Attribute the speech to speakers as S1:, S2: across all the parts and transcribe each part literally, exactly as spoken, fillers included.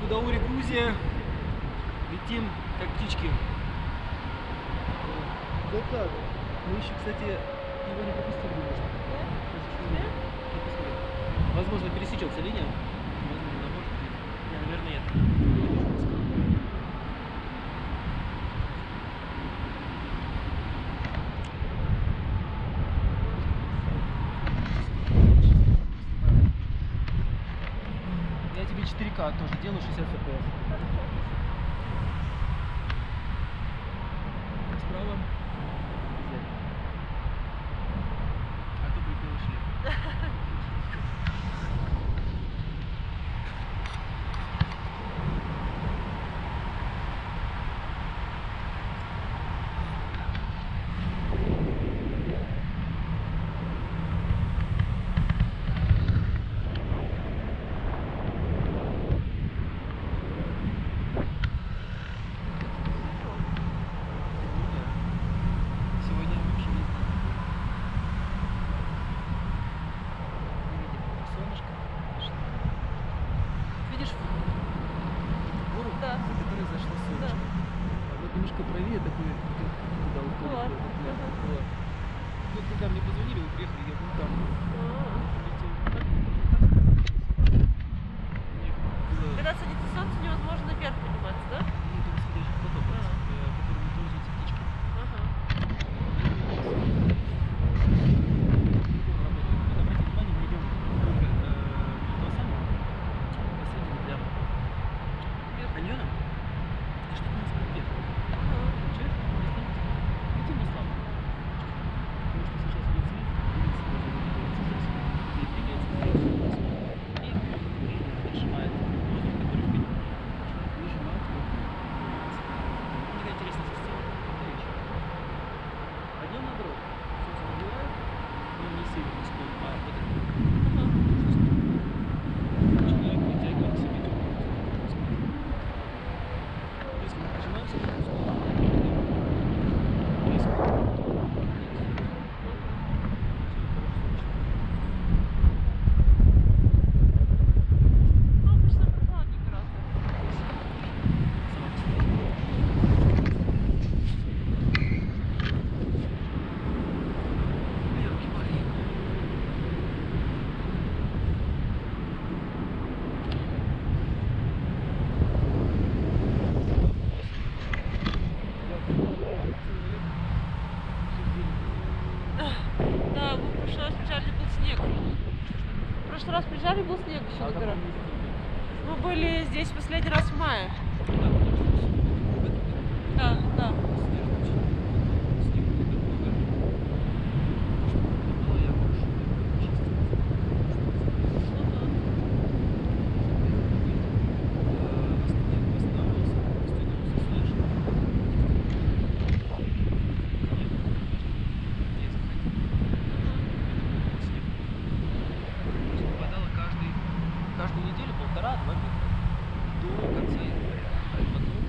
S1: Гудаури, Грузия. Летим, как птички. Да так. Мы еще, кстати, его не пропустили немножко. Да? Возможно, пересечется линия. Возможно, может быть. Не, наверное, нет. Я тебе четыре ка тоже делаю, шестьдесят эф пи эс. Справа. А то будет белый шлем. Видишь гору, да, за которой зашло солнышко? Да. А вот немножко правее такой, куда уходит. Вот. Вот. Вот. Вот когда мне позвонили, вы приехали, я был там.
S2: Когда садится солнце, невозможно наверх подниматься, да?
S1: Нет, это восходящий поток, ага. Который метеоризуется птичками. Ага. Обратите внимание, мы идем вдоль полосами. Посредине прямо. Каньоном. И что-то у нас как вверх. Получается? Летим на славу. Потому что сейчас идет свет, улица даже не двигается здесь. И двигается здесь. И движение нажимает воздух, который в каньоне. Нажимает его. Мне интересно система. Это еще. Пойдем на дорогу. Солнце нагревает, но не сильно пустой, а вот это. Начинает притягивать к себе теплую. Если мы прижимаемся к этому слою, близко.
S2: Ну, обычно прохладнее гораздо. Да, мы в прошлый раз приезжали, был снег. В прошлый раз приезжали, был снег еще на горах. Мы были здесь последний раз в мае. Да, да.
S1: Каждую неделю полтора-два метра до конца января. А потом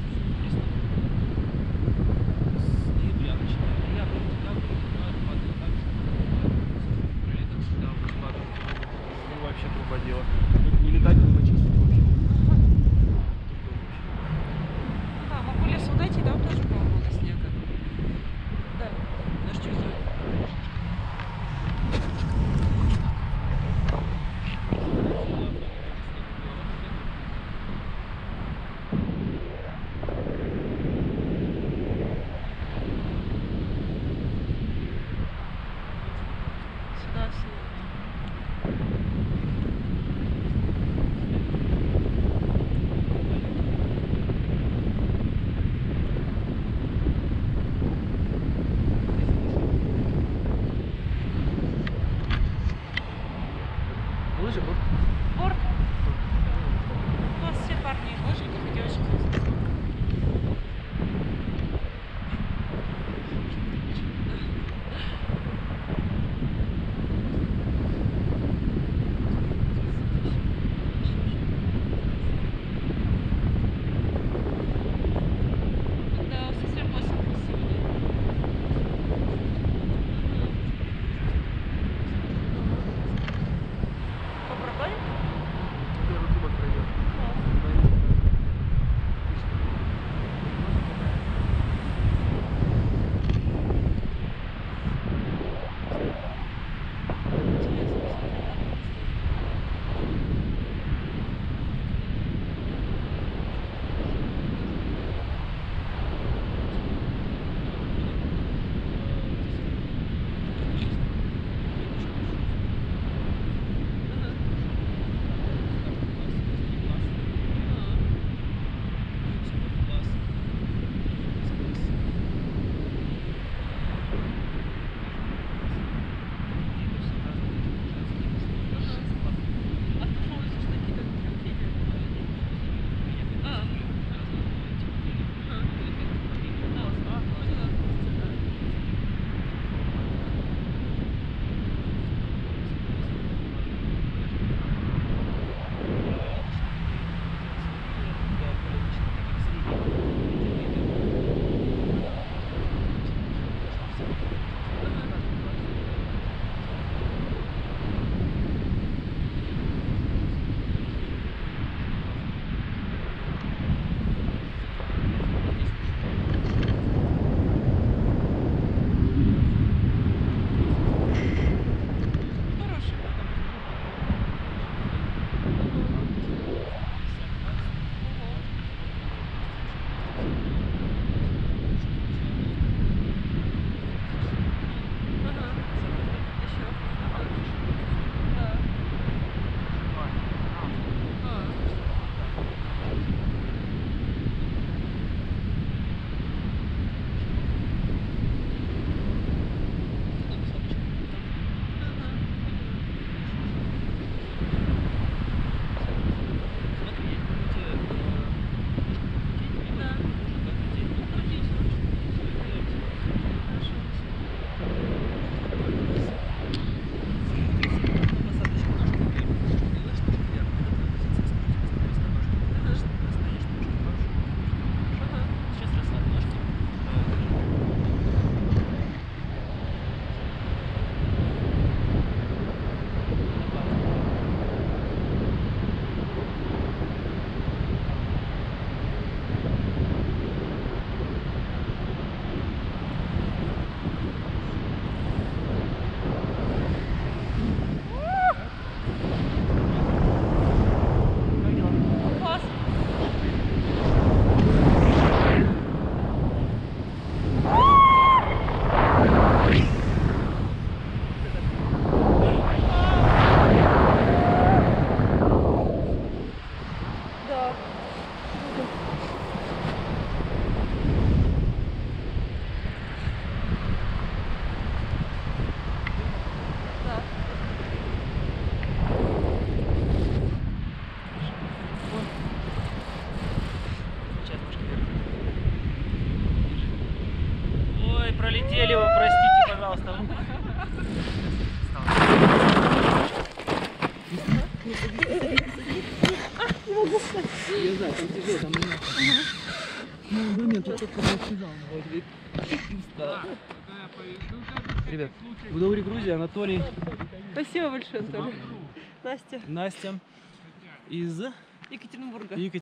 S1: с ноября начиная. Ноябрь, декабрь, январь, падает так же. Прилеток всегда падает. Ну вообще труба дело. Не летать, не почистить вообще.
S2: Да, мы были в Судете, там тоже было много снега. Да.
S1: Знаешь, что это?
S2: Сюда все.
S1: Лыжи, вот.
S2: Борт. У нас все парни из лыжников и девочки. Да, совсем очень красивый. Попробовали
S1: пролетели, вы простите, пожалуйста. Я знаю, там тяжело, там не надо. Ну, момент, я только не сказал, вот ведь встал. Ребят, в Дауре, Грузия, Анатолий,
S2: Спасибо большое, Антон. Настя.
S1: Настя из
S2: Екатеринбурга.
S1: Екатеринбурга.